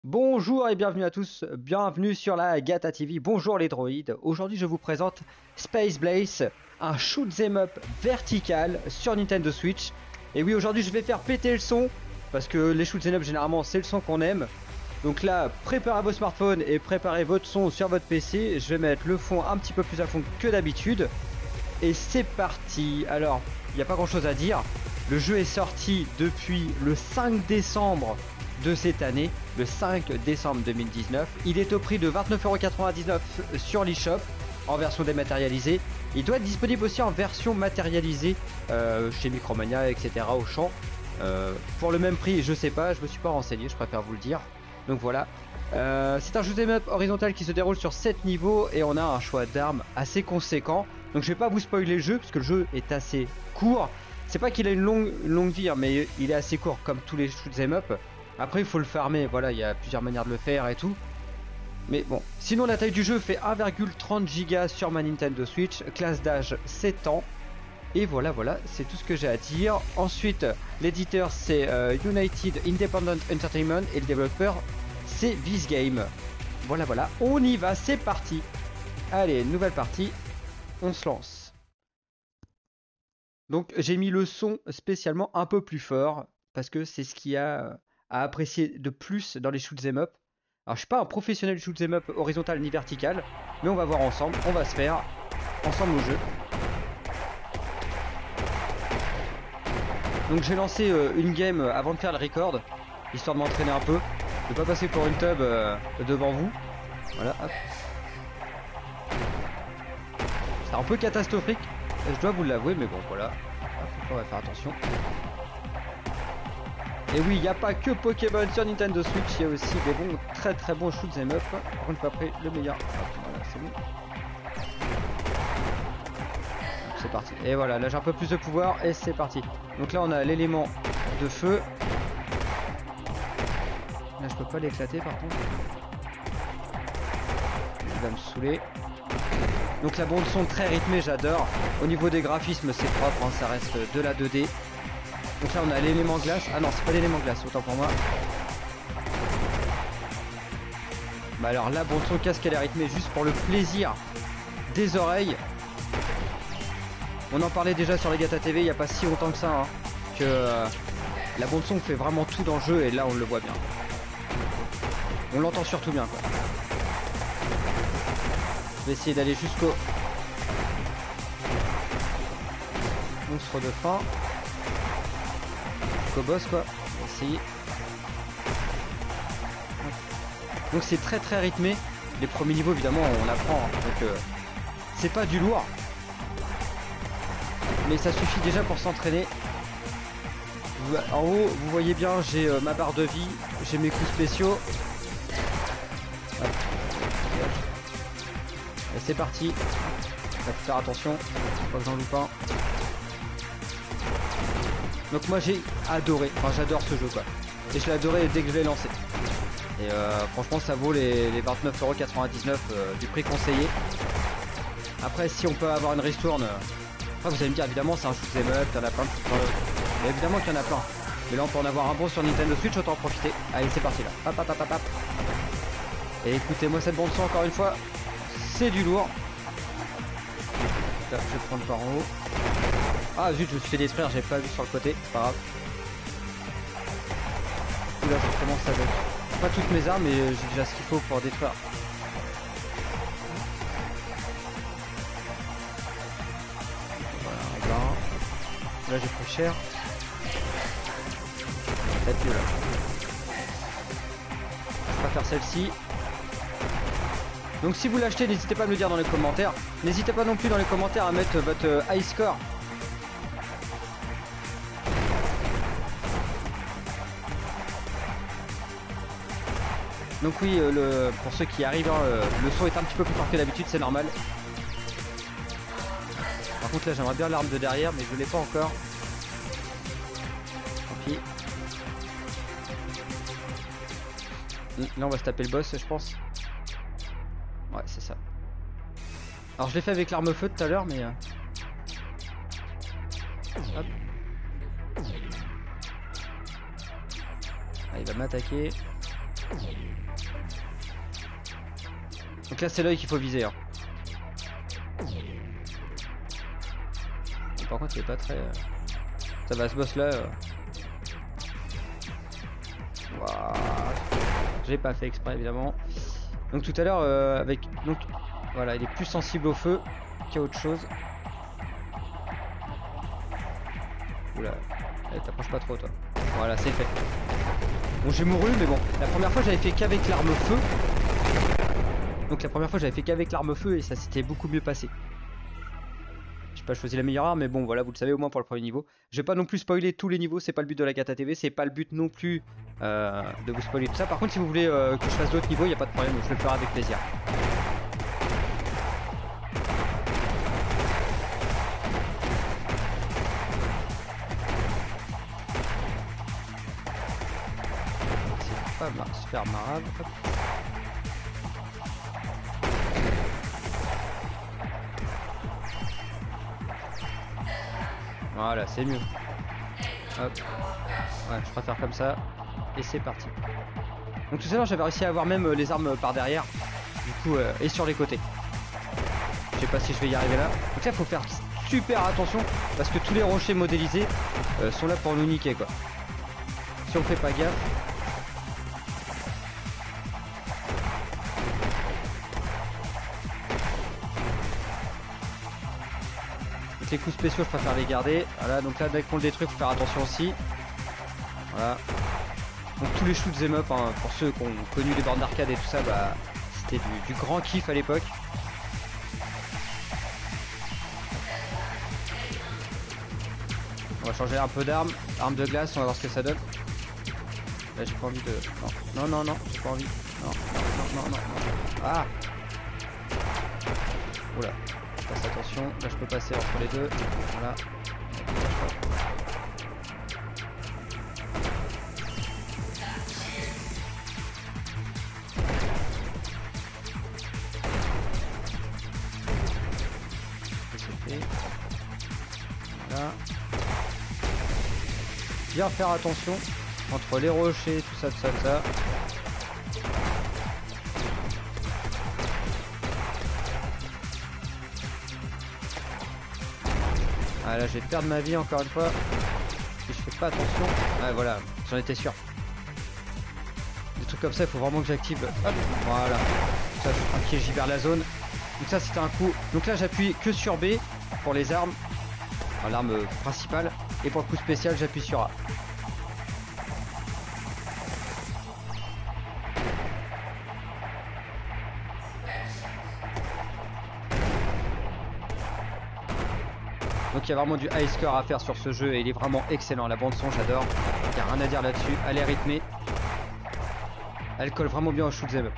Bonjour et bienvenue à tous, bienvenue sur la Gata TV, bonjour les droïdes. Aujourd'hui je vous présente Space Blaze, un shoot'em up vertical sur Nintendo Switch. Et oui, aujourd'hui je vais faire péter le son, parce que les shoot'em up généralement c'est le son qu'on aime. Donc là, préparez vos smartphones et préparez votre son sur votre PC. Je vais mettre le fond un petit peu plus à fond que d'habitude. Et c'est parti. Alors, il n'y a pas grand chose à dire. Le jeu est sorti depuis le 5 décembre de cette année, le 5 décembre 2019. Il est au prix de 29,99€ sur l'eShop en version dématérialisée. Il doit être disponible aussi en version matérialisée chez Micromania, etc. au champ. Pour le même prix, je sais pas, je me suis pas renseigné, je préfère vous le dire. Donc voilà. C'est un shoot'em up horizontal qui se déroule sur 7 niveaux et on a un choix d'armes assez conséquent. Donc je vais pas vous spoiler le jeu parce que le jeu est assez court. C'est pas qu'il a une longue vie, hein, mais il est assez court comme tous les shoot'em up. Après il faut le farmer, voilà, il y a plusieurs manières de le faire et tout. Mais bon, sinon la taille du jeu fait 1,30 Go sur ma Nintendo Switch, classe d'âge 7 ans. Et voilà, c'est tout ce que j'ai à dire. Ensuite, l'éditeur c'est United Independent Entertainment et le développeur c'est Visgame. Voilà, on y va, c'est parti. Allez, nouvelle partie, on se lance. Donc j'ai mis le son spécialement un peu plus fort, parce que c'est ce qu'il y a à apprécier de plus dans les shoot'em up. Alors je suis pas un professionnel du shoot'em up horizontal ni vertical, mais on va voir ensemble, on va se faire ensemble au jeu. Donc j'ai lancé une game avant de faire le record, histoire de m'entraîner un peu, de pas passer pour une tub devant vous. Voilà, hop. C'est un peu catastrophique, je dois vous l'avouer, mais bon voilà, hop, on va faire attention. Et oui, il n'y a pas que Pokémon sur Nintendo Switch, il y a aussi des bons, très bons shoot'em up. Par contre, pas pris le meilleur. Voilà, c'est bon. C'est parti. Et voilà, là j'ai un peu plus de pouvoir et c'est parti. Donc là on a l'élément de feu. Là je peux pas l'éclater par contre. Il va me saouler. Donc la bande son très rythmée, j'adore. Au niveau des graphismes c'est propre, hein, ça reste de la 2D. Donc là on a l'élément glace. Ah non, c'est pas l'élément glace, autant pour moi. Bah alors là, bon son casque elle est rythmée juste pour le plaisir des oreilles. On en parlait déjà sur les Gata TV il n'y a pas si longtemps que ça, hein, que la bande son fait vraiment tout dans le jeu et là on le voit bien. On l'entend surtout bien quoi. Je vais essayer d'aller jusqu'au monstre de fin. Jusqu'au boss quoi. On va essayer. Donc c'est très rythmé. Les premiers niveaux évidemment on apprend, hein, donc c'est pas du lourd. Mais ça suffit déjà pour s'entraîner. En haut, vous voyez bien, j'ai ma barre de vie, j'ai mes coups spéciaux. Hop. Et c'est parti. Il faut faire attention, pas que j'en loupe un. Donc moi j'ai adoré, enfin j'adore ce jeu quoi. Et je l'ai adoré dès que je l'ai lancé. Et franchement ça vaut les 29,99€ du prix conseillé. Après si on peut avoir une ristourne... Après vous allez me dire évidemment c'est un shoot'em up, t'en as plein de shoot'em up. Évidemment qu'il y en a plein. Mais là on peut en avoir un bon sur Nintendo Switch, autant en profiter. Allez c'est parti là. Hop. Et écoutez moi cette bande son encore une fois, c'est du lourd. Là, je vais prendre par en haut. Ah zut, je me suis fait détruire, j'ai pas vu sur le côté, c'est pas grave. Du coup là je commence avec pas toutes mes armes mais j'ai déjà ce qu'il faut pour détruire. Là j'ai pris cher. Peut-être mieux là. Je préfère celle-ci. Donc si vous l'achetez, n'hésitez pas à me le dire dans les commentaires. N'hésitez pas non plus dans les commentaires à mettre votre high score. Donc oui, pour ceux qui arrivent, hein, le son est un petit peu plus fort que d'habitude, c'est normal. Par contre là j'aimerais bien l'arme de derrière mais je l'ai pas encore. Tant pis. Là on va se taper le boss je pense. Ouais c'est ça. Alors je l'ai fait avec l'arme feu tout à l'heure mais... Hop. Ah, il va m'attaquer. Donc là c'est l'œil qu'il faut viser hein. Par contre il est pas très... Ça va ce boss là... Wow. J'ai pas fait exprès évidemment. Donc tout à l'heure avec... Donc voilà, il est plus sensible au feu qu'à autre chose. Oula, t'approches pas trop toi. Voilà, c'est fait. Bon, j'ai mouru, mais bon, la première fois j'avais fait qu'avec l'arme feu. Donc la première fois j'avais fait qu'avec l'arme feu et ça s'était beaucoup mieux passé. J'ai pas choisi la meilleure arme, mais bon, voilà, vous le savez au moins pour le premier niveau. Je vais pas non plus spoiler tous les niveaux, c'est pas le but de la Gata TV, c'est pas le but non plus de vous spoiler tout ça. Par contre, si vous voulez que je fasse d'autres niveaux, y a pas de problème, je le ferai avec plaisir. Super marave. Hop. Voilà, c'est mieux. Hop. Ouais, je préfère comme ça. Et c'est parti. Donc tout à l'heure, j'avais réussi à avoir même les armes par derrière. Du coup, et sur les côtés. Je sais pas si je vais y arriver là. Donc là, il faut faire super attention parce que tous les rochers modélisés sont là pour nous niquer quoi. Si on fait pas gaffe. Les coups spéciaux je préfère les garder. Voilà, donc là dès qu'on le détruit faut faire attention aussi. Voilà. Donc tous les shoots 'em up hein, pour ceux qui ont connu les bornes d'arcade et tout ça, bah c'était du grand kiff à l'époque. On va changer un peu d'arme. Arme de glace, on va voir ce que ça donne. Là j'ai pas envie de... Non, non, non, non, j'ai pas envie. Non, non, non, non, non. Ah. Oula. Fasse attention, là je peux passer entre les deux, voilà. Voilà. Bien faire attention entre les rochers, tout ça, tout ça, tout ça. Ah là je vais perdre ma vie encore une fois si je fais pas attention. Ah voilà, j'en étais sûr. Des trucs comme ça il faut vraiment que j'active. Hop, voilà. Ça je suis tranquille, j'y vers la zone. Donc ça c'était un coup. Donc là j'appuie que sur B pour les armes. Enfin, l'arme principale. Et pour le coup spécial j'appuie sur A. Donc il y a vraiment du high score à faire sur ce jeu et il est vraiment excellent. La bande son j'adore, il n'y a rien à dire là-dessus, elle est rythmée. Elle colle vraiment bien au shoot 'em up.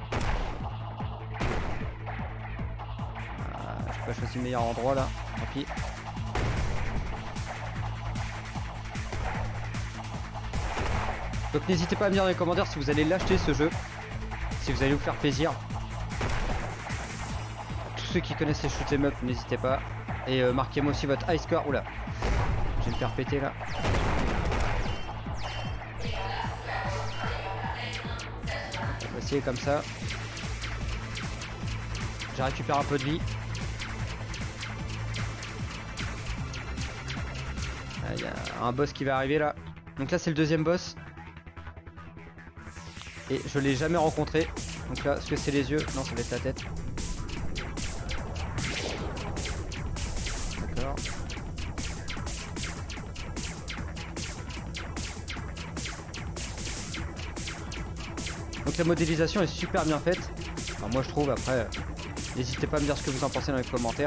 Je n'ai pas choisi le meilleur endroit là, tant pis. Donc n'hésitez pas à me dire dans les commentaires si vous allez l'acheter ce jeu, si vous allez vous faire plaisir. Tous ceux qui connaissent les shoot 'em up, n'hésitez pas. Et marquez-moi aussi votre high score. Oula, je vais me faire péter là. On va essayer comme ça. J'ai récupéré un peu de vie. Il y a un boss qui va arriver là. Donc là c'est le deuxième boss. Et je l'ai jamais rencontré. Donc là, est-ce que c'est les yeux? Non, ça va être la tête. D'accord. Donc la modélisation est super bien faite. Enfin, moi je trouve, après, n'hésitez pas à me dire ce que vous en pensez dans les commentaires.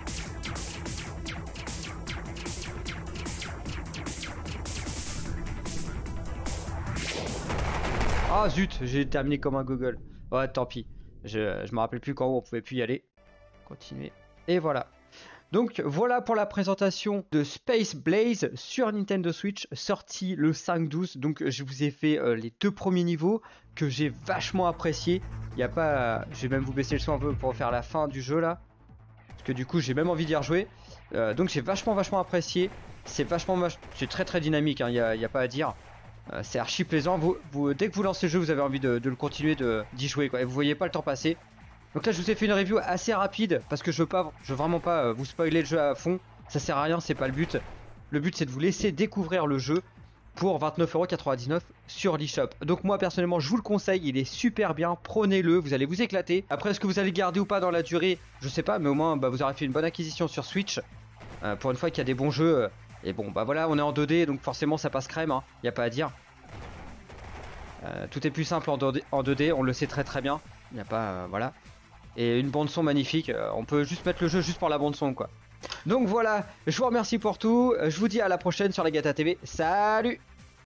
Ah zut, j'ai terminé comme un Google. Ouais, tant pis. Je me rappelle plus quand on pouvait plus y aller. Continuer. Et voilà. Donc voilà pour la présentation de Space Blaze sur Nintendo Switch, sorti le 5/12. Donc je vous ai fait les deux premiers niveaux que j'ai vachement apprécié. Il y a pas, je vais même vous baisser le son un peu pour faire la fin du jeu là, parce que du coup j'ai même envie d'y rejouer. Donc j'ai vachement apprécié. C'est vachement, c'est très dynamique. Hein, y a pas à dire. C'est archi plaisant. Dès que vous lancez le jeu, vous avez envie de le continuer, d'y jouer, quoi. Et vous voyez pas le temps passer. Donc là, je vous ai fait une review assez rapide parce que je veux vraiment pas vous spoiler le jeu à fond. Ça sert à rien, c'est pas le but. Le but, c'est de vous laisser découvrir le jeu pour 29,99€ sur l'eShop. Donc moi, personnellement, je vous le conseille. Il est super bien. Prenez-le, vous allez vous éclater. Après, est-ce que vous allez le garder ou pas dans la durée? Je sais pas, mais au moins, vous aurez fait une bonne acquisition sur Switch. Pour une fois qu'il y a des bons jeux. Et bon, voilà, on est en 2D, donc forcément, ça passe crème. Hein. Y a pas à dire. Tout est plus simple en 2D, on le sait très très bien. Il n'y a pas... voilà. Et une bande son magnifique, on peut juste mettre le jeu juste pour la bande son, quoi. Donc voilà, je vous remercie pour tout, je vous dis à la prochaine sur la Gata TV, salut!